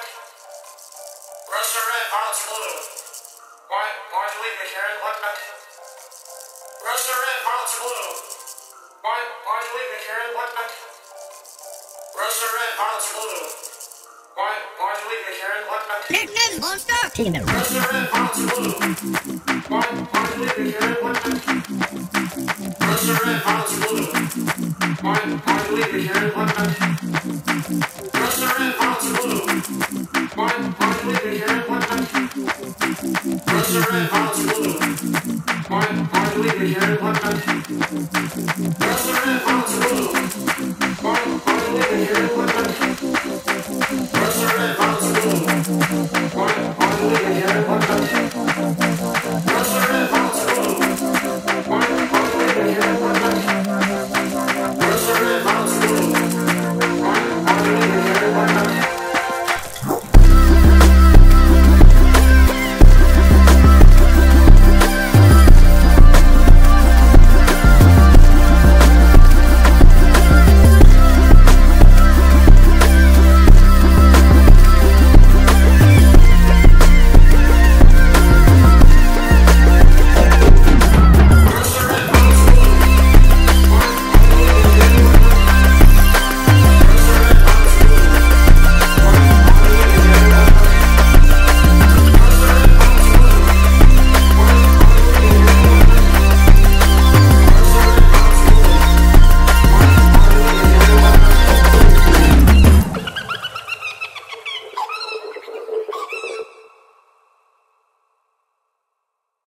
Reds are red, violets are blue. Why'd you leave me, Karen? What? Reds are red, violets are blue. Why'd you leave me, Karen? What? Reds are red, violets are blue. Why'd you leave me, Karen? What? Litness monster. Teaganbear. Reds are red, violets are blue. Why'd you leave me, Karen? What? Reds are red, violets are blue. Why'd you leave me, Karen? What?